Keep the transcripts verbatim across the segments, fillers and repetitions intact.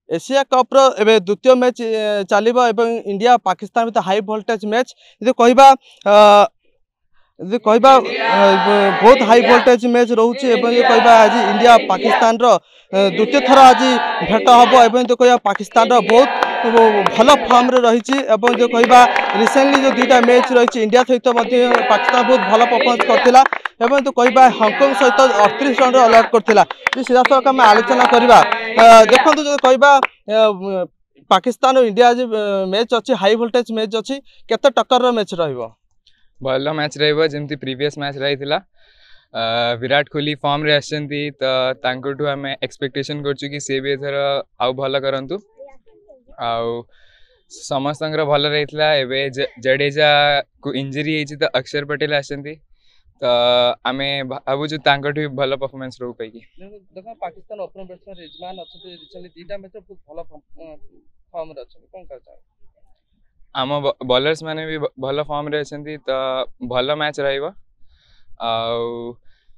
Asia कप्र एवं द्वितीय match चलो इंडिया पाकिस्तान भितर हाई वोल्टेज मैच जो कहवा जो कहवा बहुत हाई वोल्टेज मैच रोचे कहवा आज इंडिया पाकिस्तान द्वितीय थर आज भेट हम एवं जो कहवा पाकिस्तान बहुत भल फॉर्म रे रही जो कहवा रिसेंटली जो दुईटा मैच रही इंडिया सहित पाकिस्तान बहुत भल परफॉर्मेंस करथिला एवं तो कहवा हांगकांग सहित अड़तीस रन अलर्ट करथिला सीधा सड़क आम आलोचना करवा देखो जो कहवा पाकिस्तान और इंडिया आज मैच अच्छी हाई वोल्टेज मैच अच्छी केते टक्कर मैच रहिबो भल मैच रहिबो जेमती प्रीवियस मैच रहिथिला विराट कोहली फॉर्म रे आछंती तो तांकोटू हमें एक्सपेक्टेशन करछु कि से भी एथर आउ भल करंतु आउ समस्तंकर भल रहितला एबे जडेजा को इंजरी हेछि तो अक्षर पटेल आछंती तो आमे भाबुछु तांकोटू भल परफॉर्मेंस रहू पैकी देखो पाकिस्तान ओपनर बैट्समैन रिजवान अछते रिसेंटली दीटा मैच बहुत भल फॉर्म रे अछन कोन करता आम बॉलर्स माने भी भल फॉर्म रे अछंती तो भल मैच रहइबो आउ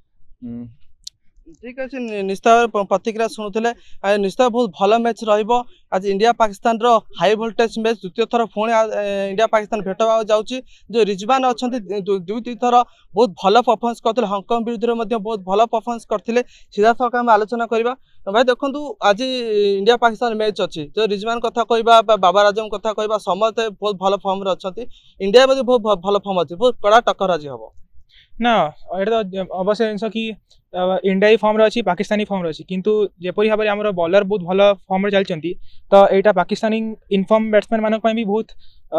ठीक अच्छे निश्चय प्रतिक्रिया शुणुले निश्चय बहुत भल मैच रहिबो आज इंडिया पाकिस्तान रो हाई वोल्टेज मैच द्वितीय थर पुणी इंडिया पाकिस्तान भेट जाउची जो रिजवान अच्छा दुई थर बहुत भल परफॉर्मेंस करते हांगकांग विरुद्ध बहुत भल परफॉर्मेंस करते सीधा सड़क आम आलोचना करवा भाई देखु आज इंडिया पाकिस्तान मैच अच्छी जो रिजवान कथा कहवा बाबर आजम कथा कहवा समस्त बहुत भल फॉर्म रे अच्छा इंडिया में बहुत भल फॉर्म अच्छी बहुत कड़ा टक्कर आज हम ना ये तो अवश्य जिनस कि इंडिया फॉर्म रे अच्छी पाकिस्तानी फॉर्म रे अच्छी किंतु जेपरी भाव में आम बॉलर बहुत भल फॉर्म रे चलती तो यहाँ पाकिस्तानी इनफॉर्म बैट्समैन मानक भी बहुत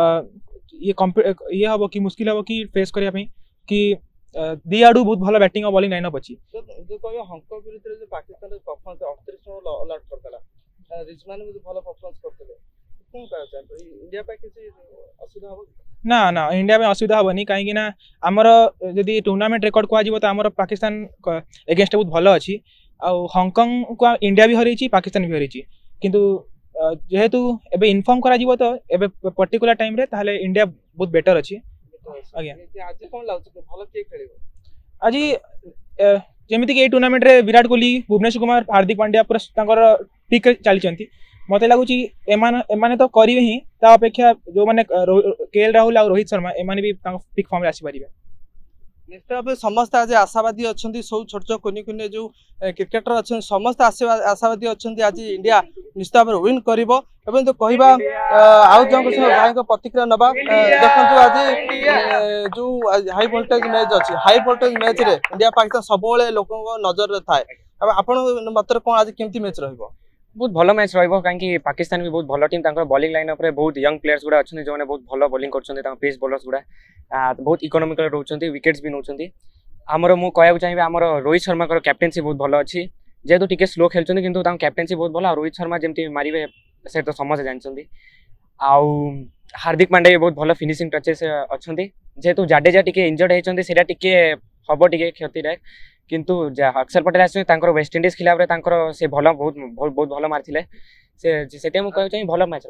ये ये हम कि मुश्किल हम कि फेस करने कि दी आड़ू बहुत भल बैटिंग और बॉलिंग लाइनअप अच्छी जो कहबो हांगकांग विरुद्ध जो पाकिस्तान परफॉर्मेंस अड़तीस रन अलर्ट करतला रिजवान भी भल परफॉर्मेंस करतले कोन कह चाहे इंडिया पे किसी असुविधा हो ना ना इंडिया में असुविधा हेनी कहीं आमर जदि टूर्नामेंट रेकर्ड कह तो आमर पाकिस्तान एगेंस्ट बहुत भल अच्छी आउ हांगकांग को इंडिया भी हरई पाकिस्तान भी हरई किंतु जेहेतु एबे इनफॉर्म करा जीवो तो एबे पर्टिकुलर टाइम रे ताहले इंडिया बहुत बेटर अच्छी आज्ञा आज कोन लागछ भल के खेलिबो आज जेमिति कि टूर्नामेंट रे विराट कोहली भुवनेश्वर कुमार हार्दिक पांड्या पूरा तांकर पीक चली मत लगुच एमाने तो करेंगे ही ता अपेक्षा जो मैंने केएल राहुल और रोहित शर्मा एमाने भी पिक फॉर्म आसी पारे निश्चय भाव समस्त आज आशावादी अच्छा सब छोट छोट कुनि कुनि जो क्रिकेटर अच्छा समस्त आशावादी अच्छा आज इंडिया निश्चय भाव विन कर तो कहवा आउ जन भाई प्रतिक्रिया नवा देखो आज जो हाई वोल्टेज मैच अच्छी हाई वोल्टेज मैच रे इंडिया पाकिस्तान सब लोक नजर थाए आपण मत कौन आज केमती मैच रहिबो बहुत भल मैच रहिबो कहीं पाकिस्तान भी बहुत भल टीम तांकर बॉलिंग लाइनअप रे बहुत यंग प्लेयर्स गुडा अच्छे जो बहुत भल बॉलिंग करछन्ते तांकर पेस बॉलर्स गुडा बहुत इकोनॉमिकल रहउछन्ते विकेट्स भी नउछन्ते हमर मु कहया चाहिबे हमर रोहित शर्मा कर कैप्टेंसी बहुत भल अच्छी जेहेतु टिके स्लो खेलछन्ते किंतु तांकर कैप्टेंसी बहुत भल रोहित शर्मा जेमती मारिबे से तो समझ जानछन्ते आउ हार्दिक पांड्या बहुत भल फिनिशिंग टचेस अच्छन्ते जेहेतु जाडेजा टिके इंजर्ड हेछन्ते सेटा टिके हबो टिके क्षति रहे किंतु अक्षर पटेल आस वेस्ट इंडीज खिलाफ से भल बहुत बहुत भल मारी से से भल मैच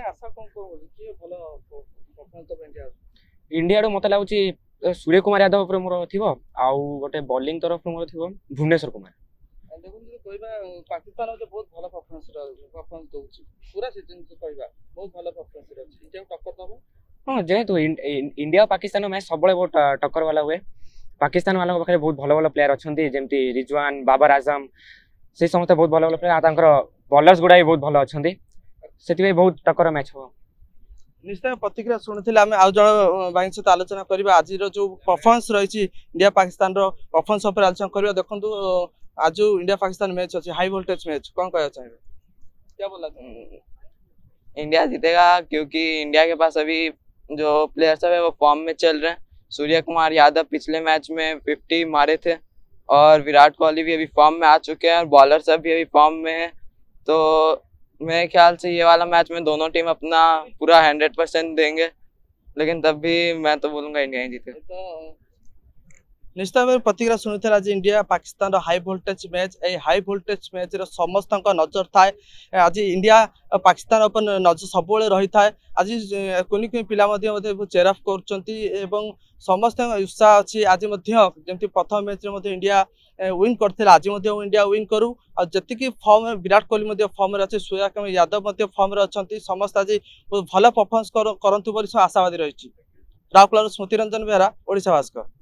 इंडिया मत लगुच सूर्य कुमार यादव पर मोर थी आउ गोटे बॉलिंग तरफ मोर थी भुवनेश्वर कुमार पाकिस्तान बहुत भल परफॉर्मेंस दउछि पूरा सीजन कहबा बहुत भल परफॉर्मेंस अछि इंडिया टक्कर दबो हां जेहेतु इंडिया पाकिस्तान मैच सब बहुत टक्कर वाला हुए पाकिस्तान वालों पाखे बहुत भल भल प्लेयर अच्छा जमी रिजवान बाबर आजम से समस्त बहुत भल भल प्लेयर बॉलर्स गुड़ा भी बहुत भल अच्छा से बहुत टक्कर मैच हो निश्चय प्रतिक्रिया शुणुले आम आउ जन भाई सहित आलोचना करवा आज जो परफॉर्मेंस रही इंडिया पाकिस्तान परफॉर्मेंस आलोचना करवा देखो आज इंडिया पाकिस्तान मैच अच्छी हाई वोल्टेज मैच कौन कहना चाहिए क्या बोला इंडिया जीतेगा क्योंकि इंडिया के पास अभी जो प्लेयर्स है वो फॉर्म में चल रहे हैं सूर्य कुमार यादव पिछले मैच में पचास मारे थे और विराट कोहली भी अभी फॉर्म में आ चुके हैं और बॉलर सब भी अभी फॉर्म में है तो मेरे ख्याल से ये वाला मैच में दोनों टीम अपना पूरा हंड्रेड परसेंट देंगे लेकिन तब भी मैं तो बोलूँगा इंडिया ही जीते। तो निश्चित भाव प्रतिक्रिया शुणी आज India Pakistan high voltage match ए हाई वोल्टेज मैच समस्त नजर थाए आज इंडिया पाकिस्तान ओपन नजर सब रही था आज कुनि कुनि पिला चेयर अफ कर समस्त उत्साह अच्छी आज जमी प्रथम मैच इंडिया विन करते आज इंडिया विन करू जी फॉर्म विराट कोहली फॉर्म अच्छे सूर्यकुमार यादव फॉर्म अच्छा समस्त आज भल परफॉर्मेंस करंतु आशावादी रही राउरकेला स्मृति रंजन बेहरा ओडिशा भास्कर।